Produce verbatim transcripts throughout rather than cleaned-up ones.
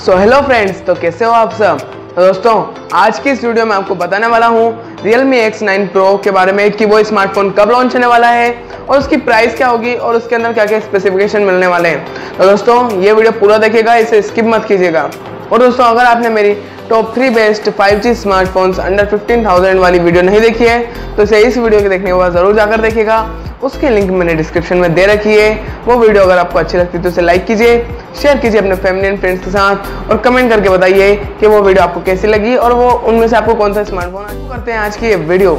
So hello friends, तो कैसे हो आप सब। तो दोस्तों आज की इस वीडियो में आपको बताने वाला हूँ Realme एक्स नाइन Pro के बारे में कि वो स्मार्टफोन कब लॉन्च होने वाला है और उसकी प्राइस क्या होगी और उसके अंदर क्या क्या स्पेसिफिकेशन मिलने वाले हैं। तो दोस्तों ये वीडियो पूरा देखिएगा, इसे स्किप मत कीजिएगा। और दोस्तों अगर आपने मेरी top three best five G smartphones under fifteen thousand वाली वीडियो नहीं देखी है तो इसे इस वीडियो के देखने के बाद ज़रूर जाकर देखिएगा। उसके लिंक मैंने डिस्क्रिप्शन में दे रखी है। वो वीडियो अगर आपको अच्छी लगती है तो इसे लाइक कीजिए, शेयर कीजिए अपने फैमिली एंड फ्रेंड्स के साथ और कमेंट करके बताइए कि वो वीडियो आपको कैसी लगी और वो उनमें से आपको कौन सा स्मार्टफोन आपको करते हैं आज की ये वीडियो।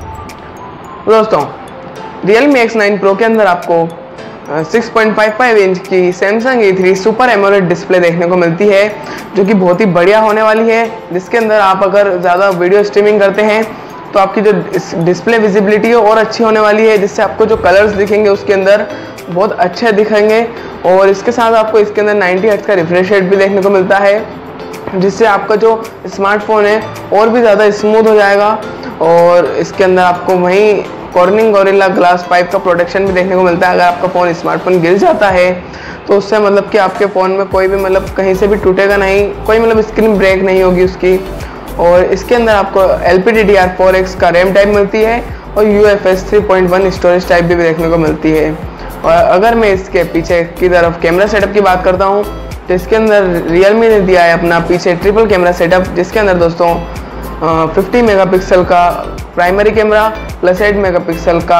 दोस्तों Realme एक्स नाइन Pro के अंदर आपको six point five five inch की Samsung A three super AMOLED display देखने को मिलती है जो कि बहुत ही बढ़िया होने वाली है, जिसके अंदर आप अगर ज़्यादा वीडियो स्ट्रीमिंग करते हैं तो आपकी जो डिस्प्ले विजिबिलिटी है और अच्छी होने वाली है, जिससे आपको जो कलर्स दिखेंगे उसके अंदर बहुत अच्छे दिखेंगे। और इसके साथ आपको इसके अंदर नाइंटी हर्ट्ज का रिफ्रेश रेट भी देखने को मिलता है, जिससे आपका जो स्मार्टफोन है और भी ज़्यादा स्मूथ हो जाएगा। और इसके अंदर आपको वहीं कॉर्निंग गोरिल्ला ग्लास पाइप का प्रोटेक्शन भी देखने को मिलता है। अगर आपका फ़ोन स्मार्टफोन गिर जाता है तो उससे मतलब कि आपके फ़ोन में कोई भी मतलब कहीं से भी टूटेगा नहीं, कोई मतलब स्क्रीन ब्रेक नहीं होगी उसकी। और इसके अंदर आपको L P D D R four X का रैम टाइप मिलती है और U F S three point one storage type भी देखने को मिलती है। और अगर मैं इसके पीछे की तरफ कैमरा सेटअप की बात करता हूँ तो इसके अंदर Realme ने दिया है अपना पीछे ट्रिपल कैमरा सेटअप, जिसके अंदर दोस्तों फिफ्टी मेगापिक्सल का primary camera plus eight megapixel का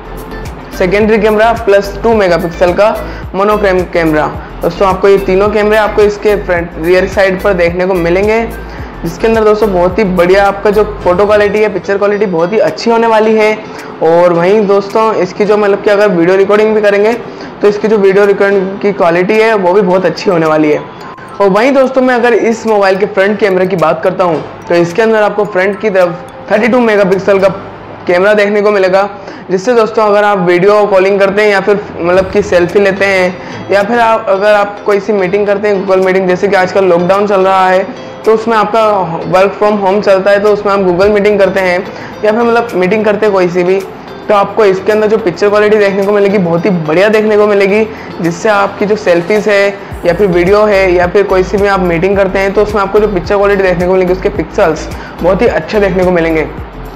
secondary camera plus two megapixel का मोनोक्रोम कैमरा। दोस्तों आपको ये तीनों कैमरे आपको इसके फ्रंट रियर साइड पर देखने को मिलेंगे, जिसके अंदर दोस्तों बहुत ही बढ़िया आपका जो फोटो क्वालिटी है, पिक्चर क्वालिटी बहुत ही अच्छी होने वाली है। और वहीं दोस्तों इसकी जो मतलब कि अगर वीडियो रिकॉर्डिंग भी करेंगे तो इसकी जो वीडियो रिकॉर्डिंग की क्वालिटी है वो भी बहुत अच्छी होने वाली है। और वहीं दोस्तों मैं अगर इस मोबाइल के फ्रंट कैमरे की बात करता हूँ तो इसके अंदर आपको फ्रंट की तरफ थर्टी टू मेगापिक्सल का कैमरा देखने को मिलेगा, जिससे दोस्तों अगर आप वीडियो कॉलिंग करते हैं या फिर मतलब कि सेल्फी लेते हैं या फिर आप अगर आप कोई सी मीटिंग करते हैं, गूगल मीटिंग, जैसे कि आजकल लॉकडाउन चल रहा है तो उसमें आपका वर्क फ्रॉम होम चलता है तो उसमें आप गूगल मीटिंग करते हैं या फिर मतलब मीटिंग करते हैं कोई सी भी, तो आपको इसके अंदर जो पिक्चर क्वालिटी देखने को मिलेगी बहुत ही बढ़िया देखने को मिलेगी, जिससे आपकी जो सेल्फीज़ है या फिर वीडियो है या फिर कोई सी भी आप मीटिंग करते हैं तो उसमें आपको जो पिक्चर क्वालिटी देखने को मिलेगी उसके पिक्सल्स बहुत ही अच्छे देखने को मिलेंगे।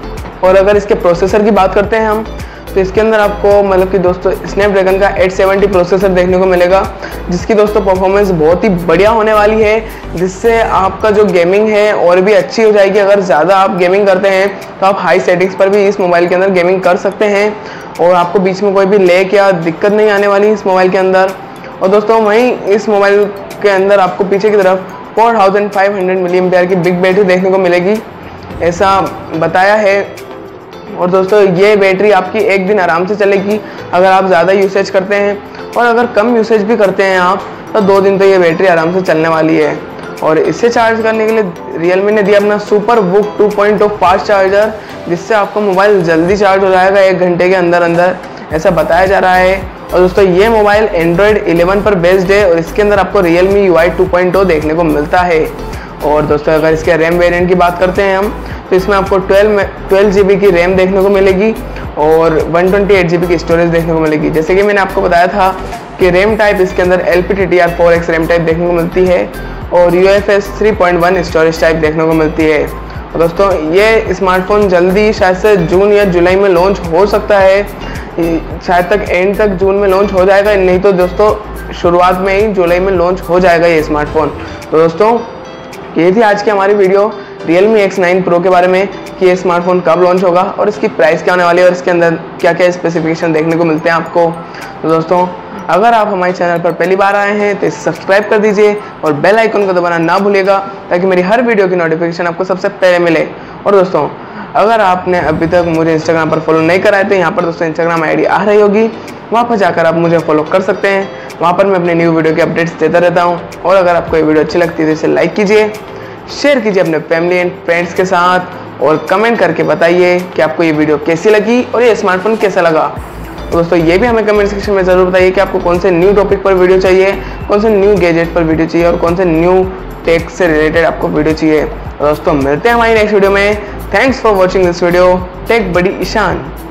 और अगर इसके प्रोसेसर की बात करते हैं हम तो इसके अंदर आपको मतलब कि दोस्तों स्नैपड्रैगन का एट सेवेंटी प्रोसेसर देखने को मिलेगा, जिसकी दोस्तों परफॉर्मेंस बहुत ही बढ़िया होने वाली है, जिससे आपका जो गेमिंग है और भी अच्छी हो जाएगी। अगर ज़्यादा आप गेमिंग करते हैं तो आप हाई सेटिंग्स पर भी इस मोबाइल के अंदर गेमिंग कर सकते हैं और आपको बीच में कोई भी लैग या दिक्कत नहीं आने वाली इस मोबाइल के अंदर। और दोस्तों वहीं इस मोबाइल के अंदर आपको पीछे की तरफ four thousand five hundred milli ampere की बिग बैटरी देखने को मिलेगी, ऐसा बताया है। और दोस्तों ये बैटरी आपकी एक दिन आराम से चलेगी अगर आप ज़्यादा यूसेज करते हैं, और अगर कम यूसेज भी करते हैं आप तो दो दिन तो ये बैटरी आराम से चलने वाली है। और इसे चार्ज करने के लिए Realme ने दिया अपना super VOOC two point O fast charger, जिससे आपका मोबाइल जल्दी चार्ज हो जाएगा एक घंटे के अंदर अंदर, ऐसा बताया जा रहा है। और दोस्तों ये मोबाइल एंड्रॉयड इलेवन पर बेस्ड है और इसके अंदर आपको Realme U I two point O देखने को मिलता है। और दोस्तों अगर इसके रैम वेरिएंट की बात करते हैं हम तो इसमें आपको ट्वेल्व ट्वेल्व जी बी की रैम देखने को मिलेगी और one twenty eight G B की स्टोरेज देखने को मिलेगी। जैसे कि मैंने आपको बताया था कि रैम टाइप इसके अंदर L P D D R four X RAM type देखने को मिलती है और U F S three point one storage type देखने को मिलती है। और दोस्तों ये स्मार्टफोन जल्दी शायद से जून या जुलाई में लॉन्च हो सकता है, शायद तक एंड तक जून में लॉन्च हो जाएगा, नहीं तो दोस्तों शुरुआत में ही जुलाई में लॉन्च हो जाएगा ये स्मार्टफोन। तो दोस्तों ये थी आज की हमारी video Realme X nine Pro के बारे में कि ये स्मार्टफोन कब लॉन्च होगा और इसकी प्राइस क्या होने वाली है और इसके अंदर क्या क्या स्पेसिफिकेशन देखने को मिलते हैं आपको। तो दोस्तों अगर आप हमारे चैनल पर पहली बार आए हैं तो इसे सब्सक्राइब कर दीजिए और बेल आइकन को दबाना ना भूलिएगा ताकि मेरी हर वीडियो की नोटिफिकेशन आपको सबसे पहले मिले। और दोस्तों अगर आपने अभी तक मुझे इंस्टाग्राम पर फॉलो नहीं करा है तो यहाँ पर दोस्तों इंस्टाग्राम आई डी आ रही होगी, वहाँ पर जाकर आप मुझे फॉलो कर सकते हैं। वहाँ पर मैं अपने न्यू वीडियो की अपडेट्स देता रहता हूँ। और अगर आपको ये वीडियो अच्छी लगती है तो इसे लाइक कीजिए, शेयर कीजिए अपने फैमिली एंड फ्रेंड्स के साथ और कमेंट करके बताइए कि आपको ये वीडियो कैसी लगी और ये स्मार्टफोन कैसा लगा। तो दोस्तों ये भी हमें कमेंट सेक्शन में ज़रूर बताइए कि आपको कौन से न्यू टॉपिक पर वीडियो चाहिए, कौन से न्यू गैजेट पर वीडियो चाहिए और कौन से न्यू टेक से रिलेटेड आपको वीडियो चाहिए। तो दोस्तों मिलते हैं हमारी नेक्स्ट वीडियो में। Thanks for watching this video. Tech buddy Ishan.